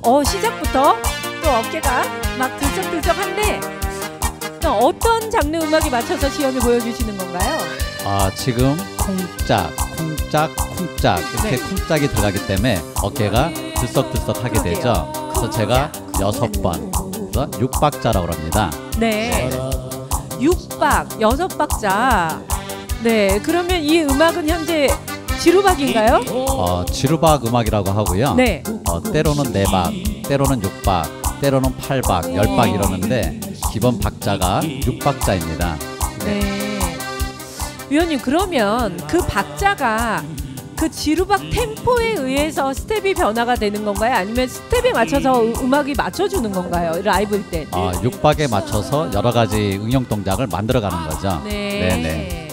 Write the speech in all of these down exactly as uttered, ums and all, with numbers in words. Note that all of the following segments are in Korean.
어 시작부터 또 어깨가 막 들썩들썩한데 또 어떤 장르 음악에 맞춰서 시연을 보여주시는 건가요? 아 지금 쿵짝, 쿵짝, 쿵짝 이렇게 네. 쿵짝이 들어가기 때문에 어깨가 들썩들썩하게 그러게요. 되죠. 그래서 제가 여섯 번, 그래서 육 박자라고 합니다. 네. 육 박, 여섯 박자. 네. 그러면 이 음악은 현재 지루박인가요? 어, 지루박 음악이라고 하고요. 네. 어, 때로는 네 박, 때로는 육 박, 때로는 팔 박, 열 박 이러는데 기본 박자가 육 박자입니다. 네. 위원님 그러면 그 박자가 그 지루박 템포에 의해서 스텝이 변화가 되는 건가요? 아니면 스텝에 맞춰서 음악이 맞춰주는 건가요? 라이브일 때. 어, 육 박에 맞춰서 여러 가지 응용 동작을 만들어가는 거죠. 네. 네네.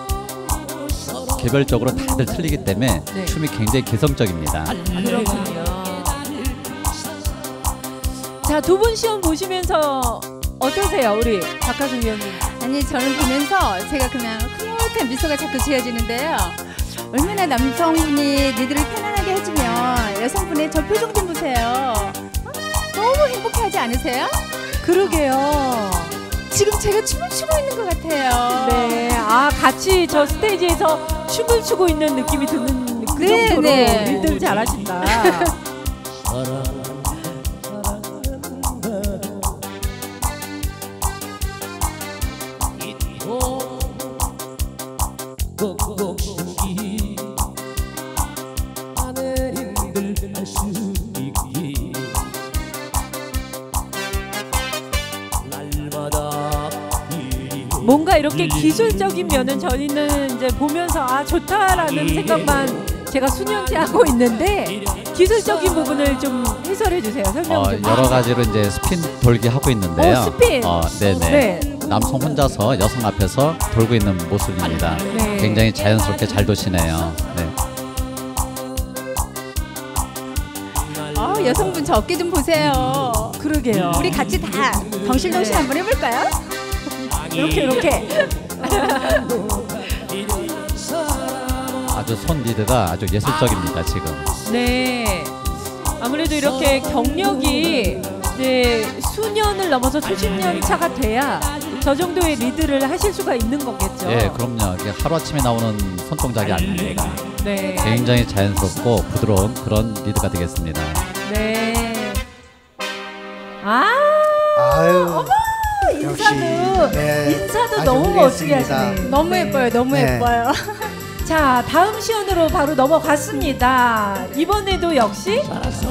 개별적으로 다들 틀리기 때문에 네. 춤이 굉장히 개성적입니다. 그렇군요. 자, 두 분 시험 보시면서 어떠세요, 우리 박하순 위원님? 아니 저는 보면서 제가 그냥 흐뭇한 미소가 자꾸 지어지는데요. 얼마나 남성분이 니들을 편안하게 해주면 여성분의 저 표정 좀 보세요. 어? 너무 행복하지 않으세요? 그러게요. 지금 제가 춤을 추고 있는 것 같아요. 네, 아 같이 저 스테이지에서 춤을 추고 있는 느낌이 드는 그 네, 정도로 네. 리듬 잘하신다. 뭔가 이렇게 기술적인 면은 저희는 이제 보면서 아 좋다라는 생각만 제가 수년째 하고 있는데 기술적인 부분을 좀 해설해 주세요. 설명 어, 좀. 여러 가지로 이제 스핀 돌기 하고 있는데요. 어, 스핀. 어, 네네. 네. 남성 혼자서 여성 앞에서 돌고 있는 모습입니다. 네. 굉장히 자연스럽게 잘 도시네요. 네. 어, 여성분 저 어깨 좀 보세요. 그러게요. 우리 같이 다 덩실덩실 네. 한번 해볼까요? 이렇게 이렇게. 아주 손 리드가 아주 예술적입니다 지금. 네. 아무래도 이렇게 경력이 이제 수년을 넘어서 수십 년 차가 돼야 저 정도의 리드를 하실 수가 있는 거겠죠. 예, 그럼요. 이게 하루아침에 나오는 손동작이 아닙니다. 네. 굉장히 자연스럽고 부드러운 그런 리드가 되겠습니다. 네. 아. 아유, 어머, 역시, 인사도 네, 인사도 아주 너무 멋지게 훌륭했습니다. 하시네. 너무 네. 예뻐요. 너무 네. 예뻐요. 자, 다음 시연으로 바로 넘어갔습니다. 이번에도 역시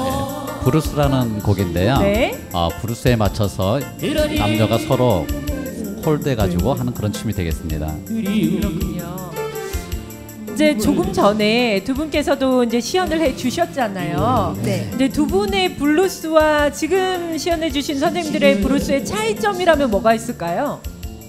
브루스라는 곡인데요. 네. 어, 브루스에 맞춰서 남녀가 서로 홀드해가지고 하는 그런 춤이 되겠습니다. 그렇군요. 이제 조금 전에 두 분께서도 이제 시연을 해 주셨잖아요. 네. 근데 두 분의 블루스와 지금 시연해 주신 선생님들의 블루스의 차이점이라면 뭐가 있을까요?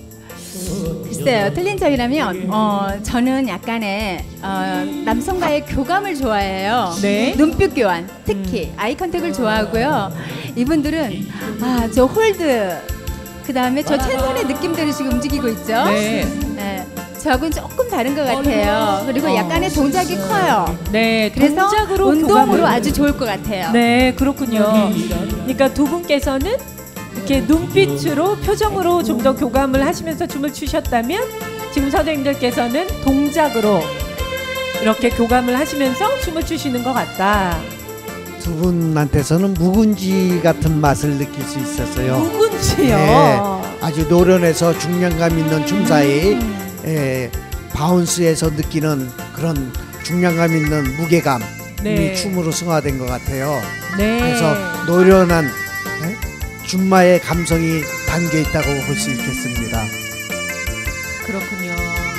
글쎄요. 틀린 점이라면 어, 저는 약간의 어, 남성과의 교감을 좋아해요. 네. 눈빛 교환, 특히 아이 컨택을 좋아하고요. 이분들은 아, 저 홀드, 그 다음에 저 최선의 느낌대로 지금 움직이고 있죠. 네. 네. 저하고는 조금 다른 것 같아요. 그리고 약간의 동작이 커요. 네, 그래서 동작으로 운동으로 교감을- 아주 좋을 것 같아요. 네, 그렇군요. 그러니까 두 분께서는 이렇게 눈빛으로 표정으로 좀 더 교감을 하시면서 춤을 추셨다면 지금 선생님들께서는 동작으로 이렇게 교감을 하시면서 춤을 추시는 것 같다. 두 분한테서는 묵은지 같은 맛을 느낄 수 있었어요. 묵은지요. 네, 아주 노련해서 중량감 있는 춤 사이 음. 예, 바운스에서 느끼는 그런 중량감 있는 무게감이 네. 춤으로 승화된 것 같아요. 네. 그래서 노련한 예? 줌마의 감성이 담겨 있다고 볼 수 있겠습니다. 그렇군요.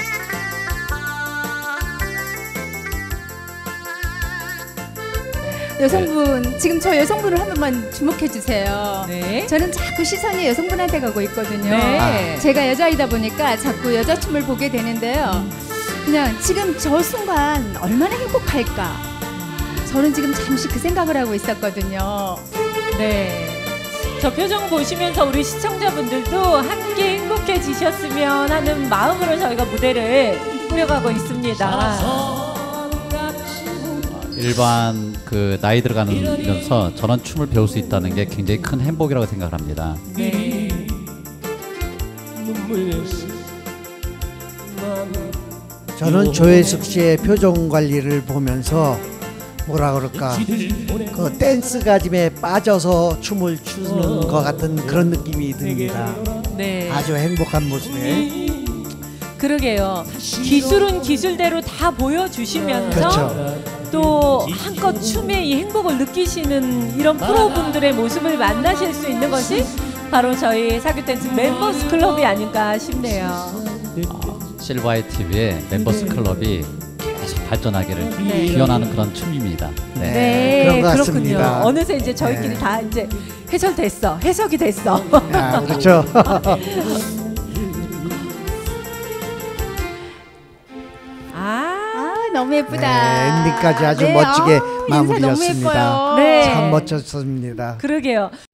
여성분, 지금 저 여성분을 한 번만 주목해 주세요. 네. 저는 자꾸 시선이 여성분한테 가고 있거든요. 네. 제가 여자이다 보니까 자꾸 여자 춤을 보게 되는데요. 그냥 지금 저 순간 얼마나 행복할까. 저는 지금 잠시 그 생각을 하고 있었거든요. 네. 저 표정 보시면서 우리 시청자분들도 함께 행복해지셨으면 하는 마음으로 저희가 무대를 꾸려가고 있습니다. 일반 그 나이 들어가면서 저런 춤을 배울 수 있다는 게 굉장히 큰 행복이라고 생각을 합니다. 네. 저는 조혜숙 씨의 표정 관리를 보면서 뭐라 그럴까 그 댄스 가짐에 빠져서 춤을 추는 것 같은 그런 느낌이 듭니다. 네. 아주 행복한 모습에. 그러게요. 기술은 기술대로 다 보여주시면서 그렇죠. 또 한껏 춤의 이 행복을 느끼시는 이런 프로분들의 모습을 만나실 수 있는 것이 바로 저희 사교 댄스 멤버스 클럽이 아닐까 싶네요. 아, 실버아이 티비의 멤버스 클럽이 계속 발전하기를 네. 기원하는 그런 춤입니다. 네. 네, 그런 것 그렇군요. 같습니다. 어느새 이제 저희끼리 네. 다 이제 해설됐어, 해석이 됐어. 아, 그렇죠. 아, 아, 너무 예쁘다. 네, 엔딩까지 아주 네, 멋지게 아우, 인사 너무 마무리였습니다. 예뻐요. 네. 참 멋졌습니다. 그러게요.